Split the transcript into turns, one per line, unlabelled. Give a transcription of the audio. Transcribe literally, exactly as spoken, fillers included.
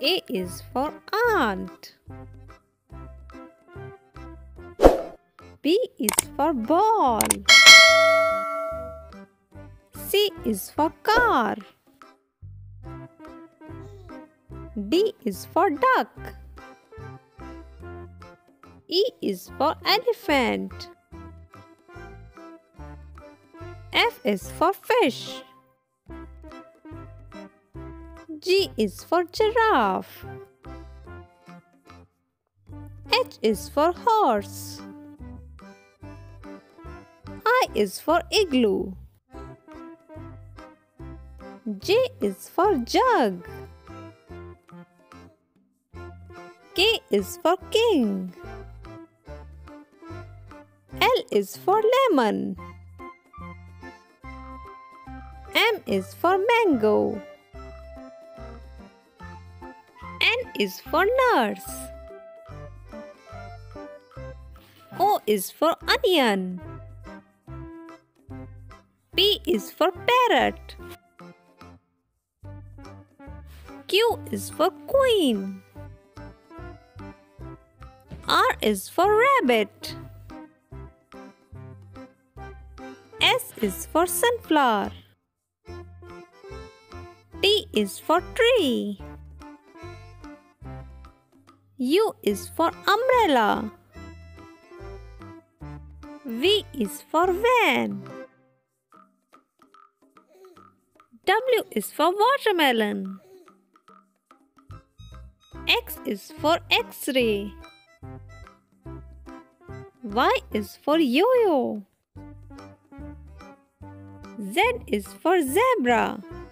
A is for aunt. B is for ball. C is for car. D is for duck. E is for elephant. F is for fish. G is for giraffe. H is for horse. I is for igloo. J is for jug. K is for king. L is for lemon. M is for mango. N is for nurse. O is for onion. P is for parrot. Q is for queen. R is for rabbit. S is for sunflower. T is for tree. U is for umbrella. V is for van. W is for watermelon. X is for X-ray. Y is for yo-yo. Z is for zebra.